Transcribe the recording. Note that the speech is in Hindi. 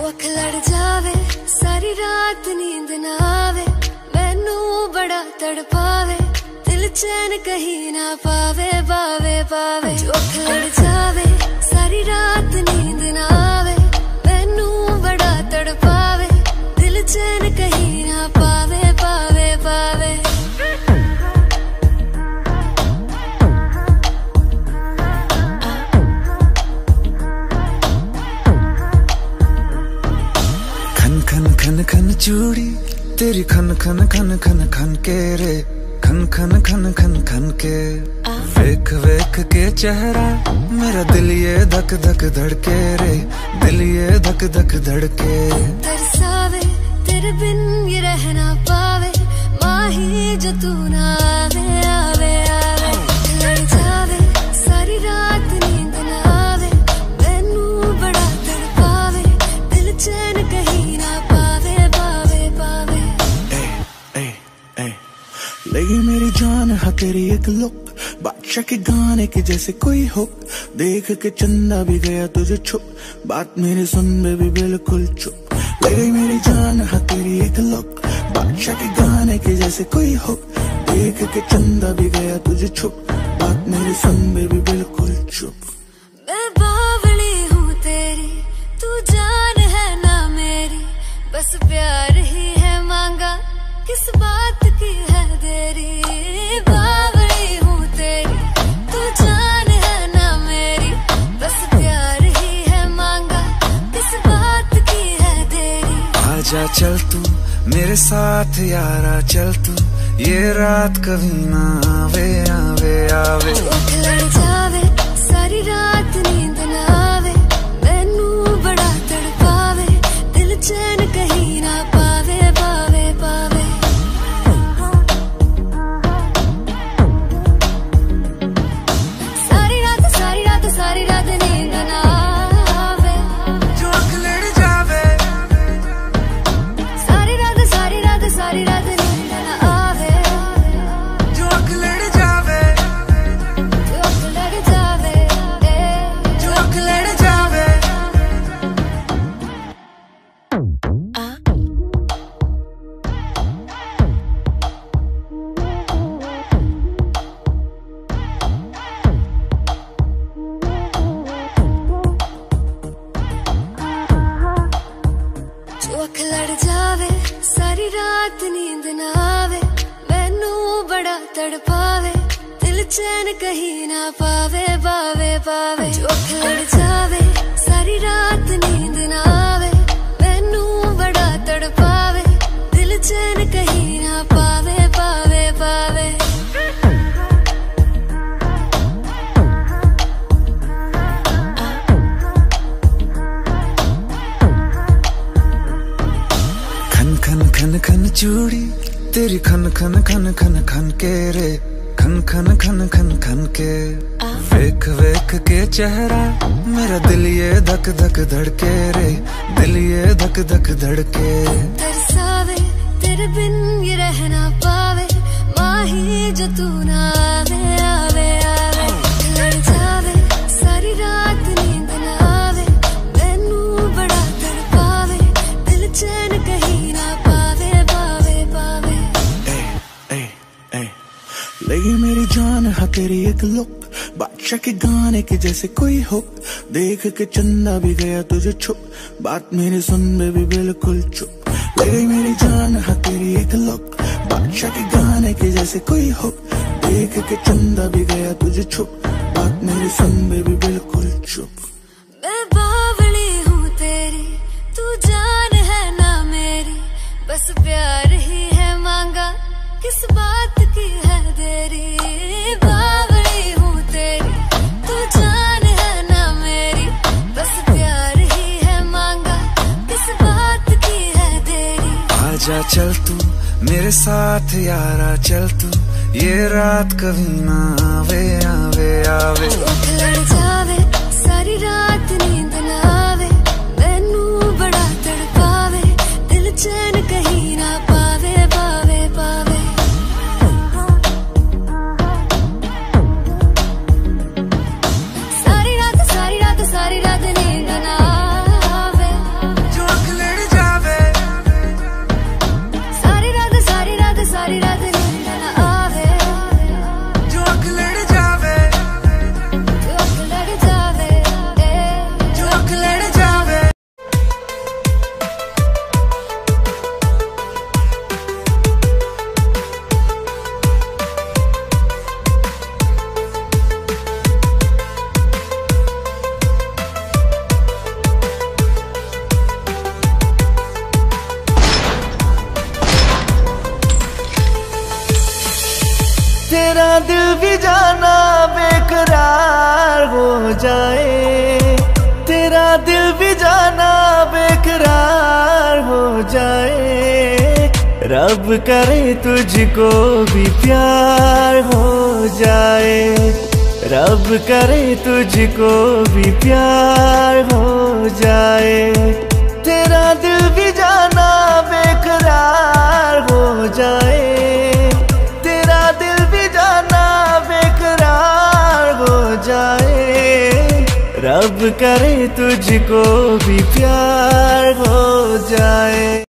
अख लड़ जावे सारी रात नींद ना आवे, मैनू बड़ा तड़पावे, दिल चैन कहीं ना पावे पावे पावे। अख लड़ जावे सारी रात नींद ना आवे, मैनू बड़ा तड़पावे, दिल चैन कहीं ना पावे पावे पावे। खन खन खन चूड़ी तेरी खन खन खन खन खन के रे, खन खन खन खन खन के। वेख वेख के चेहरा मेरा दिल ये धक धक धड़के रे, दिल ये धक धक धड़के। तरसावे तेरे बिन ये रहना पावे, माही जो तू ना आवे आवे आवे। लड़ जावे सारी रात नींद ना आवे, मैनू बड़ा तड़पावे, दिल चैन कहीं ना पावे पावे पावे। लगी मेरी जान हा तेरी एक लुक, बादशाह के गाने के जैसे कोई हो, देख के चंदा भी गया तुझे छुप, बात मेरी सुन बेबी बिल्कुल चुप। लगी मेरी जान हा तेरी एक लुक, बादशाह के गाने के जैसे कोई हो, देख के चंदा भी गया तुझे छुप, बात मेरी सुन बेबी बिल्कुल चुप। मैं बावली हूँ तेरी, तू जान है ना मेरी, बस प्यार ही है मांगा, किस बात की है देरी। बावली हूँ तेरी, तू जान है ना मेरी, बस प्यार ही है मांगा, किस बात की है देरी। आजा चल तू मेरे साथ यारा, चल तू ये रात कभी ना आवे आवे आवे। लड़ जावे सारी रात नींद ना आवे, मैनू बड़ा तड़पावे, दिल चैन कहीं ना पावे पावे पावे। सारी रात नींद ना आवे, जो अख लड़ जावे। सारी रात नींद ना आवे, जो अख लड़ जावे। जो अख लड़ जावे, जो अख लड़ जावे। जो अख लड़ जावे सारी रात नींद ना आवे, मैनू बड़ा तड़पावे, दिल चैन कहीं ना पावे पावे पावे। जो अख लड़ जावे सारी रात नींद ना आवे, मैनू बड़ा तड़पावे, दिल चैन कहीं ना पावे पावे पावे। खन खन खन खन चूड़ी तेरी खन खन खन खन खन के रे, खन खन खन खन खन के। वेख वेख के चेहरा मेरा दिल ये धक धक धड़के रे, दिल ये धक धक धड़के। तरसावे तेरे बिन ये रहना पावे, माही जो तू ना आवे आवे आवे। लड़ जावे सारी रात नींद ना आवे, मैनू बड़ा तड़पावे, दिल चैन कहीं ना पावे पावे पावे। लगी मेरी जान हा तेरी एक लुक, बादशाह के गाने के जैसे कोई हो, देख के चंदा भी गया तुझे छुप, बात मेरी सुन बेबी बिल्कुल चुप। लगी मेरी जान हा तेरी एक लुक, बादशाह के गाने के जैसे कोई हो, देख के चंदा भी गया तुझे छुप, बात मेरी सुन बेबी बिल्कुल चुप। मैं बावली हूँ तेरी, तू जान है ना मेरी, बस प्यार ही है मांगा, किस बात की है देरी। बावली हूँ तेरी, तू जान है ना मेरी, बस प्यार ही है मांगा, किस बात की है देरी। आजा चल तू मेरे साथ यारा, चल तू ये रात कभी ना आवे आवे आवे। लड़ जावे सारी रात नींद ना आवे, मैनू बड़ा तड़पावे, दिल चैन कहीं ना पावे पावे पावे। सारी रात नींद ना आवे, जो रब करे तुझको भी प्यार हो जाए, रब करे तुझको भी प्यार हो जाए। तेरा दिल भी जाना बेकरार हो जाए, तेरा दिल भी जाना बेकरार हो जाए। रब करे तुझको भी प्यार हो जाए।